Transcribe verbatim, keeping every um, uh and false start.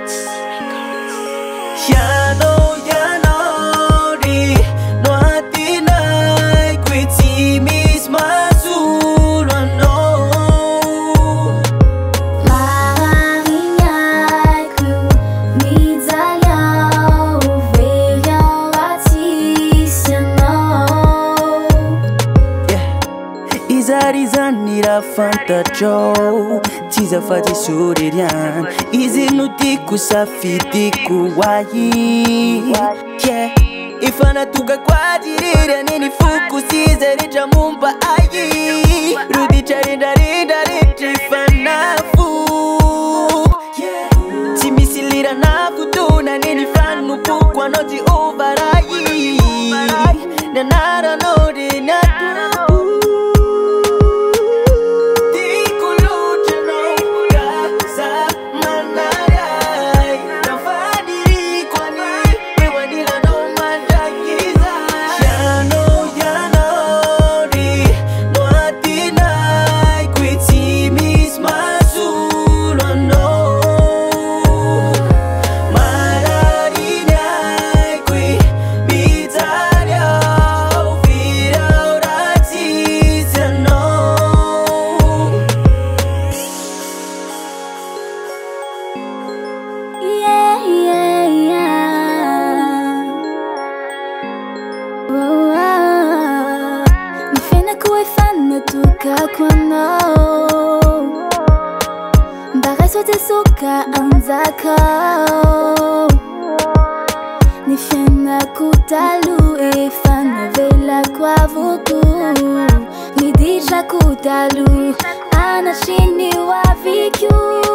Fantatrao tiza fati suririan izi nutiku safitiku wayi yeah ifana tuga kwadirira nini fuku sizeri jamumba ayi rudi charinda rinda ritrifana fu yeah timisilira na kutuna nini fanu pukwa noti ovarayi nanara nodi natu Soka anzako nifena kutalu efana vela kwa vuku nidisha kutalu anashini wa vikyu